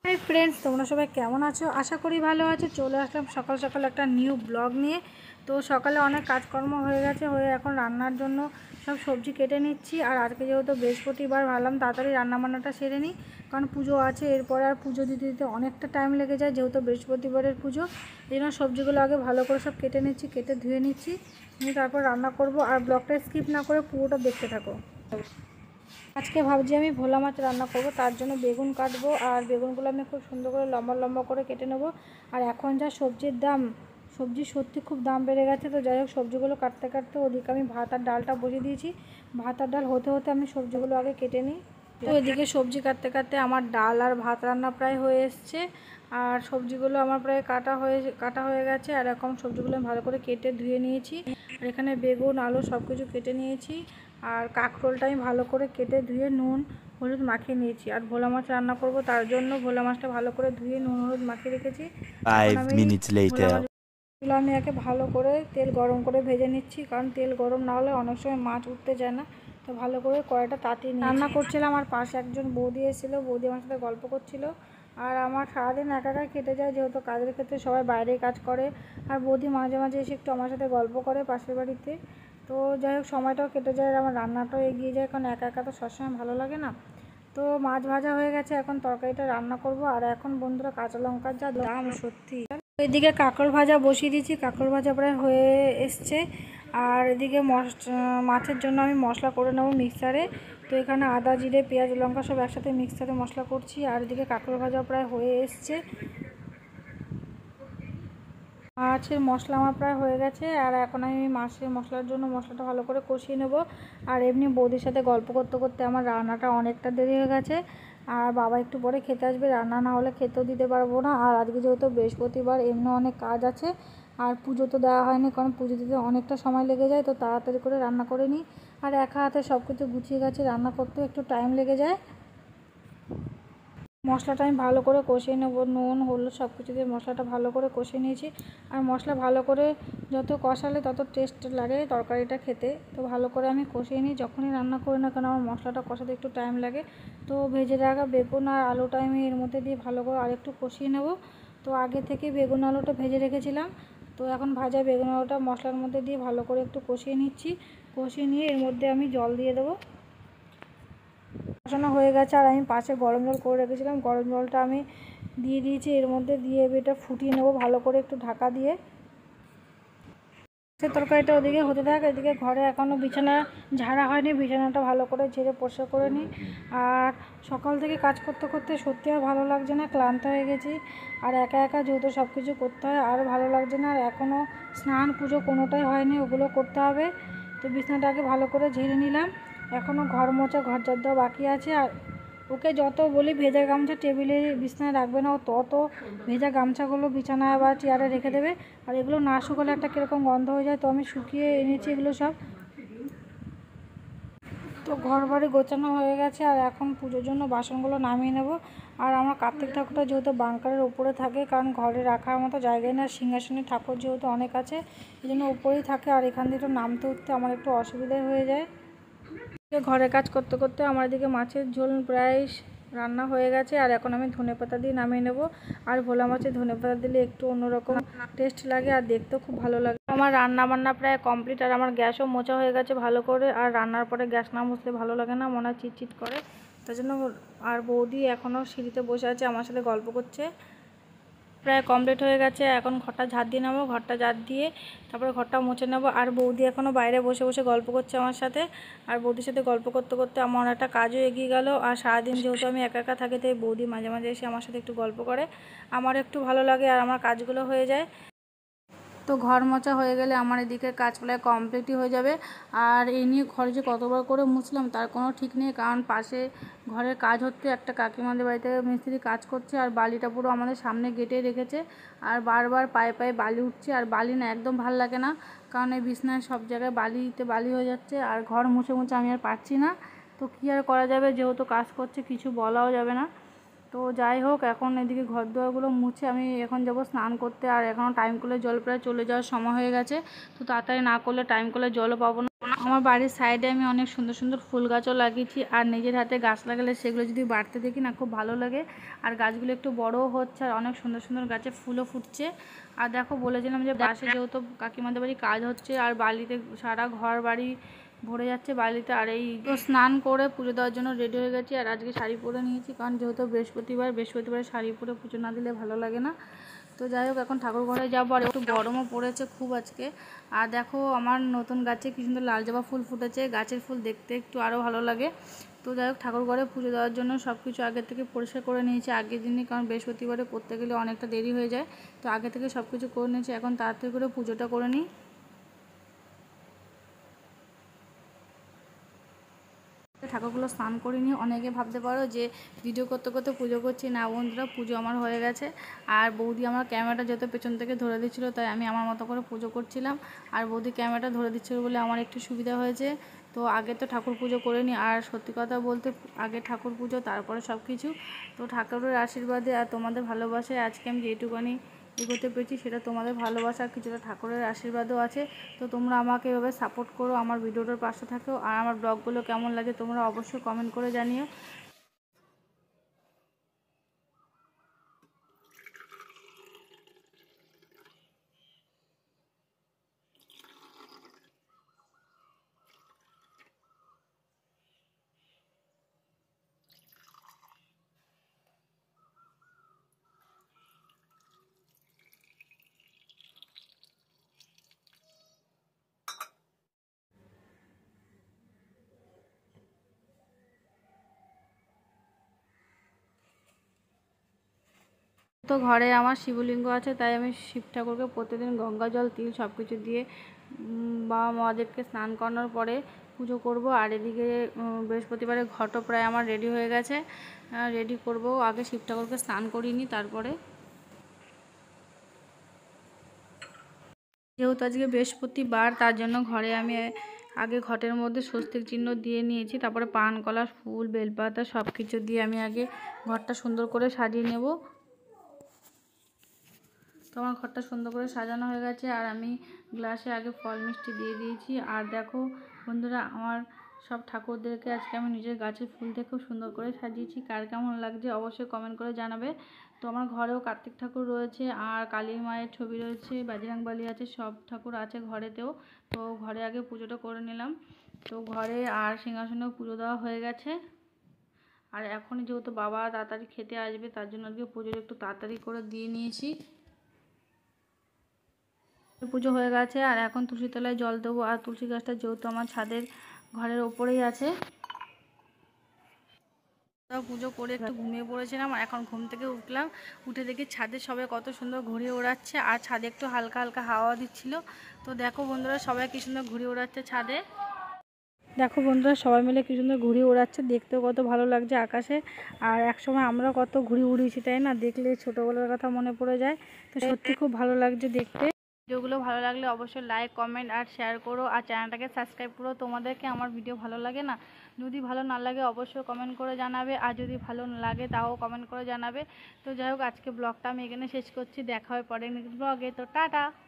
Hi friends, তোমরা সবাই কেমন আছো? আশা করি ভালো আছো। চলে আসলাম সকাল সকাল একটা নিউ ব্লগ নিয়ে। তো সকালে অনেক কাজকর্ম হয়ে গেছে, এখন রান্নার জন্য সব সবজি কেটে নিচ্ছি। আর আজকে যেহেতু বৃহস্পতিবার, ভাবলাম তাড়াতাড়ি রান্নাবান্নাটা সেরে নিই, কারণ পুজো আছে। এরপর আর পুজো দিতে দিতে অনেকটা টাইম লেগে যায়, যেহেতু বৃহস্পতিবারের পুজো। এই জন্য সবজিগুলো আগে ভালো করে সব কেটে নিচ্ছি, কেটে ধুয়ে নিচ্ছি, নিয়ে তারপর রান্না করব। আর ব্লগটা স্কিপ না করে পুরোটা দেখতে থাকো। আজকে ভাবছি আমি ভোলা মাছ রান্না করব, তার জন্য বেগুন কাটবো। আর বেগুনগুলো আমি খুব সুন্দর করে লম্বা লম্বা করে কেটে নেব। আর এখন যা সবজির দাম, সবজির সত্যি খুব দাম বেড়ে গেছে। তো যাই হোক, সবজিগুলো কাটতে কাটতে ওদিকে আমি ভাত আর ডালটা বসিয়ে দিয়েছি। ভাত আর ডাল হতে হতে আমি সবজিগুলো আগে কেটে নিই। তো এদিকে সবজি কাটতে কাটতে আমার ডাল আর ভাত রান্না প্রায় হয়ে এসছে। আর সবজিগুলো আমার প্রায় কাটা হয়ে গেছে। আর এখন সবজিগুলো আমি ভালো করে কেটে ধুয়ে নিয়েছি। আর এখানে বেগুন আলু সব কিছু কেটে নিয়েছি। আর কাঁকরোলটা আমি ভালো করে কেটে ধুয়ে নুন হলুদ মাখিয়ে নিয়েছি। আর ভোলা মাছ রান্না করব, তার জন্য ভোলা মাছটা ভালো করে ধুয়ে নুন হলুদ মাখিয়ে রেখেছি। 5 minutes later. এগুলো আমি একে ভালো করে তেল গরম করে ভেজে নিচ্ছি, কারণ তেল গরম না হলে অনেক সময় মাছ উঠতে যায় না। তো ভালো করে কড়াইটা তাতিয়ে নিয়ে রান্না করছিলাম। আর পাশে একজন বৌদি এসেছিলো, বৌদি আমার সাথে গল্প করছিল। আর আমার সারাদিন একা একা কেটে যায়, যেহেতু কাজের ক্ষেত্রে সবাই বাইরে কাজ করে। আর বৌদি মাঝে মাঝে এসে একটু আমার সাথে গল্প করে পাশের বাড়িতে। তো যাই হোক, সময়টাও কেটে যায় আর আমার রান্নাটাও এগিয়ে যায়, কারণ একা একা তো সবসময় ভালো লাগে না। তো মাছ ভাজা হয়ে গেছে, এখন তরকারিটা রান্না করব। আর এখন বন্ধুরা কাঁচা লঙ্কার যা দাম সত্যি। এদিকে কাঁকরোল ভাজা বসিয়ে দিয়েছি, কাঁকরোল ভাজা প্রায় হয়ে এসছে। আর এদিকে মাছের জন্য আমি মশলা করে নেবো মিক্সারে। তো এখানে আদা জিরে পেঁয়াজ লঙ্কা সব একসাথে মিক্সারে মশলা করছি। আর এদিকে কাঁকরোল ভাজা প্রায় হয়ে এসছে। মাছের মশলা আমার প্রায় হয়ে গেছে। আর এখন আমি মাছের মশলার জন্য মশলাটা ভালো করে কষিয়ে নেব। আর এমনি বৌদির সাথে গল্প করতে করতে আমার রান্নাটা অনেকটা দেরি হয়ে গেছে। আর বাবা একটু পরে খেতে আসবে, রান্না না হলে খেতেও দিতে পারবো না। আর আজকে যেহেতু বৃহস্পতিবার, এমনি অনেক কাজ আছে। আর পুজো তো দেওয়া হয়নি, কারণ পুজো দিতে অনেকটা সময় লেগে যায়। তো তাড়াতাড়ি করে রান্না করে নিই। আর একা হাতে সব কিছু গুছিয়ে গেছে, রান্না করতেও একটু টাইম লেগে যায়। মশলাটা আমি ভালো করে কষিয়ে নেব, নুন হলুদ সব কিছু দিয়ে মশলাটা ভালো করে কষিয়ে নিয়েছি। আর মশলা ভালো করে যত কষালে তত টেস্ট লাগে তরকারিটা খেতে। তো ভালো করে আমি কষিয়ে নিই, যখনই রান্না করি না কেন আমার মশলাটা কষাতে একটু টাইম লাগে। তো ভেজে রাখা বেগুন আর আলুটা আমি এর মধ্যে দিয়ে ভালো করে আরেকটু কষিয়ে নেব। তো আগে থেকে বেগুন আলুটা ভেজে রেখেছিলাম। তো এখন ভাজা বেগুন আলুটা মশলার মধ্যে দিয়ে ভালো করে একটু কষিয়ে নিচ্ছি। কষিয়ে নিয়ে এর মধ্যে আমি জল দিয়ে দেবো। কষানো হয়ে গেছে। আর আমি পাশে গরম জল করে রেখেছিলাম, গরম জলটা আমি দিয়ে দিয়েছি এর মধ্যে। দিয়ে এটা ফুটিয়ে নেবো ভালো করে একটু ঢাকা দিয়ে। সে তরকারিটা ওদিকে হতে থাকে, এদিকে ঘরে এখনও বিছানা ঝাড়া হয়নি, বিছানাটা ভালো করে ঝেড়ে পরিষ্কার করে নিই। আর সকাল থেকে কাজ করতে করতে সত্যি আর ভালো লাগছে না, ক্লান্ত হয়ে গেছি। আর একা একা যেহেতু সব কিছু করতে হয় আর ভালো লাগছে না। আর এখনও স্নান পুজো কোনোটাই হয়নি, ওগুলো করতে হবে। তো বিছানাটাকে ভালো করে ঝেড়ে নিলাম। এখনও ঘর মোছা ঘর ঝাড় দেওয়া বাকি আছে। আর ওকে যত বলি ভেজা গামছা টেবিলে বিছানায় রাখবে না, ও তত ভেজা গামছাগুলো বিছানায় বা চেয়ারে রেখে দেবে। আর এগুলো না শুকালে একটা কীরকম গন্ধ হয়ে যায়। তো আমি শুকিয়ে এনেছি এগুলো সব। তো ঘর বাড়ি গোছানো হয়ে গেছে। আর এখন পুজোর জন্য বাসনগুলো নামিয়ে নেব। আর আমার কার্তিক ঠাকুরটা যেহেতু বাংকারের উপরে থাকে, কারণ ঘরে রাখার মতো জায়গায় না, সিংহাসনে ঠাকুর যেহেতু অনেক আছে, এই জন্য উপরেই থাকে। আর এখান থেকে নামতে উঠতে আমার একটু অসুবিধা হয়ে যায়। ঘরে কাজ করতে করতে আমার দিকে মাছের ঝোল প্রায় রান্না হয়ে গেছে। আর এখন আমি ধনেপাতা দিয়ে নামিয়ে নেব। আর ভোলা মাছে ধনেপাতা দিলে একটু অন্যরকম টেস্ট লাগে আর দেখতেও খুব ভালো লাগে। আমার রান্না বান্না প্রায় কমপ্লিট। আর আমার গ্যাসও মোছা হয়ে গেছে ভালো করে। আর রান্নার পরে গ্যাস না মুছলে ভালো লাগে না, মনে হয় চিটচিট করে, তার জন্য। আর বৌদি এখনও সিঁড়িতে বসে আছে, আমার সাথে গল্প করছে। প্রায় কমপ্লিট হয়ে গেছে। এখন ঘরটা ঝাড় দিয়ে নেবো, ঘরটা ঝাড় দিয়ে তারপরে ঘরটা মুছে নেবো। আর বৌদি এখনও বাইরে বসে বসে গল্প করছে আমার সাথে। আর বৌদির সাথে গল্প করতে করতে আমার একটা কাজও এগিয়ে গেল। আর সারাদিন যেহেতু আমি একা একা থাকি, তাই বৌদি মাঝে মাঝে এসে আমার সাথে একটু গল্প করে, আমার একটু ভালো লাগে আর আমার কাজগুলো হয়ে যায়। তো ঘর মোছা হয়ে গেলে আমার এদিকে কাজ প্রায় কমপ্লিটই হয়ে যাবে। আর এই নিয়ে ঘরে যে কতবার করে মুছলাম তার কোনো ঠিক নেই, কারণ পাশে ঘরের কাজ হচ্ছে, একটা কাকিমাদের বাড়িতে মিস্ত্রি কাজ করছে। আর বালিটা পুরো আমাদের সামনে গেটেই রেখেছে। আর বারবার পায়ে পায়ে বালি উঠছে। আর বালি না একদম ভাল লাগে না, কারণ এই বিছনায় সব জায়গায় বালিতে বালি হয়ে যাচ্ছে। আর ঘর মুছে মুছে আমি আর পারছি না। তো কী আর করা যাবে, যেহেতু কাজ করছে কিছু বলাও যাবে না। তো যাই হোক, এখন এদিকে ঘর দুয়ারগুলো মুছে আমি এখন যাব স্নান করতে। আর এখনও টাইম কলে জল প্রায় চলে যাওয়ার সময় হয়ে গেছে। তো তাড়াতাড়ি না করলে টাইম কলে জলও পাবো না। আমার বাড়ির সাইডে আমি অনেক সুন্দর সুন্দর ফুল গাছও লাগিয়েছি, আর নিজের হাতে গাছ লাগালে সেগুলো যদি বাড়তে দেখি না খুব ভালো লাগে। আর গাছগুলো একটু বড়ও হচ্ছে আর অনেক সুন্দর সুন্দর গাছে ফুলও ফুটছে। আর দেখো বলেছিলাম যে পাশে যেহেতু কাকিমাদের বাড়ি কাজ হচ্ছে আর বালিতে সারা ঘর বাড়ি ভরে যাচ্ছে বালিতে। আর এই তো স্নান করে পুজো দেওয়ার জন্য রেডি হয়ে গেছি। আর আজকে শাড়ি পরে নিয়েছি, কারণ যেহেতু বৃহস্পতিবারে শাড়ি পরে পুজো না দিলে ভালো লাগে না। তো যাই হোক, এখন ঠাকুর ঘরে যাবো। আর একটু গরমও পড়েছে খুব আজকে। আর দেখো আমার নতুন গাছে কি সুন্দর লাল জবা ফুল ফুটেছে, গাছের ফুল দেখতে একটু আরও ভালো লাগে। তো যাই হোক, ঠাকুর ঘরে পুজো দেওয়ার জন্য সব কিছু আগে থেকে পরিষ্কার করে নিয়েছি আগের দিনই, কারণ বৃহস্পতিবারে করতে গেলে অনেকটা দেরি হয়ে যায়। তো আগে থেকে সব কিছু করে নিয়েছি, এখন তাড়াতাড়ি করে পুজোটা করে নিই। ঠাকুরগুলো স্নান করে নিয়ে অনেকে ভাবতে পারো যে ভিডিও করতে করতে পুজো করছি। না বন্ধুরা, পুজো আমার হয়ে গেছে। আর বৌদি আমার ক্যামেরাটা যেহেতু পেছন থেকে ধরে দিচ্ছিলো, তাই আমি আমার মতো করে পুজো করছিলাম। আর বৌদি ক্যামেরাটা ধরে দিচ্ছিলো বলে আমার একটু সুবিধা হয়েছে। তো আগে তো ঠাকুর পুজো করে নিই, আর সত্যি কথা বলতে আগে ঠাকুর পুজো তারপরে সব কিছু। তো ঠাকুরের আশীর্বাদে আর তোমাদের ভালোবাসায় আজকে আমি যেটুকুনি এগোতে পেরেছি, সেটা তোমাদের ভালোবাসা কিছুটা ঠাকুরের আশীর্বাদও আছে। তো তোমরা আমাকে এভাবে সাপোর্ট করো, আমার ভিডিওটার পাশে থাকো। আর আমার ব্লগগুলো কেমন লাগে তোমরা অবশ্যই কমেন্ট করে জানিও। তো ঘরে আমার শিবলিঙ্গ আছে, তাই আমি শিব ঠাকুরকে প্রতিদিন গঙ্গা জল তিল সব কিছু দিয়ে বাবা মাদেরকে স্নান করানোর পরে পুজো করব। আর এদিকে বৃহস্পতিবারে ঘটও প্রায় আমার রেডি হয়ে গেছে, রেডি করব। আগে শিব ঠাকুরকে স্নান করিয়ে নিই তারপরে। যেহেতু আজকে বৃহস্পতিবার, তার জন্য ঘরে আমি আগে ঘটের মধ্যে স্বস্তিক চিহ্ন দিয়ে নিয়েছি। তারপরে পান কলা ফুল বেলপাতা সব কিছু দিয়ে আমি আগে ঘরটা সুন্দর করে সাজিয়ে নেব। তো আমার ঘরটা সুন্দর করে সাজানো হয়ে গেছে, আর আমি গ্লাসে আগে ফল মিষ্টি দিয়ে দিয়েছি। আর দেখো বন্ধুরা, আমার সব ঠাকুরদেরকে আজকে আমি নিজের গাছের ফুল দিয়ে খুব সুন্দর করে সাজিয়েছি। কার কেমন লাগছে অবশ্যই কমেন্ট করে জানাবে। তো আমার ঘরেও কার্তিক ঠাকুর রয়েছে, আর কালী মায়ের ছবি রয়েছে, বজরংবলী আছে, সব ঠাকুর আছে ঘরেতেও। তো ঘরে আগে পুজোটা করে নিলাম। তো ঘরে আর সিংহাসনেও পুজো দেওয়া হয়ে গেছে। আর এখনই যেহেতু বাবা তাড়াতাড়ি খেতে আসবে, তার জন্য আজকে পুজোটা একটু তাড়াতাড়ি করে দিয়ে নিয়েছি। পুজো হয়ে গেছে, আর এখন তুলসী তলায় জল দেবো। আর তুলসী গাছটা যেহেতু আমার ছাদের ঘরের ওপরেই আছে, পুজো করে একটু ঘুমিয়ে পড়েছিলাম। আর এখন ঘুম থেকে উঠলাম, উঠে দেখি ছাদে সবাই কত সুন্দর ঘুড়ি ওড়াচ্ছে, আর ছাদে একটু হালকা হালকা হাওয়া দিচ্ছিল। তো দেখো বন্ধুরা, সবাই কি সুন্দর ঘুড়ি ওড়াচ্ছে ছাদে। দেখো বন্ধুরা, সবাই মিলে কি সুন্দর ঘুড়ি ওড়াচ্ছে, দেখতেও কত ভালো লাগছে আকাশে। আর একসময় আমরা কত ঘুড়ি উড়িয়েছি, তাই না? দেখলে ছোটোবেলার কথা মনে পড়ে যায়। তো সত্যি খুব ভালো লাগছে দেখতে। ভিডিওগুলো ভালো লাগলে অবশ্যই লাইক কমেন্ট আর শেয়ার করো, আর চ্যানেলটাকে সাবস্ক্রাইব করো। তোমাদেরকে আমার ভিডিও ভালো লাগে না? যদি ভালো না লাগে অবশ্যই কমেন্ট করে জানাবে, আর যদি ভালো লাগে তাও কমেন্ট করে জানাবে। তো যাই হোক, আজকে ব্লগটা আমি এখানে শেষ করছি। দেখা হয় পরে নেক্সট ব্লগে। তো টাটা।